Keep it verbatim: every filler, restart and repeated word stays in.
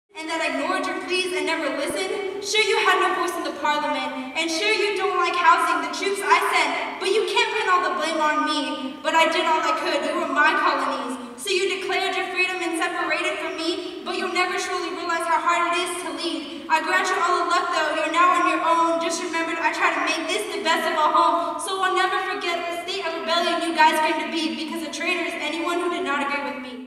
And that ignored your pleas and never listened? Sure, you had no voice in the parliament, and sure you don't like housing the troops I sent, but you can't pin all the blame on me. But I did all I could, you were my colonies. So you declared your freedom and separated from me, but you'll never truly realize how hard it is to lead. I grant you all the luck though, you're now on your own. Just remember, I try to make this the best of a home, so I'll never forget the state of rebellion you guys came to be, because a traitor is anyone who did not agree with me.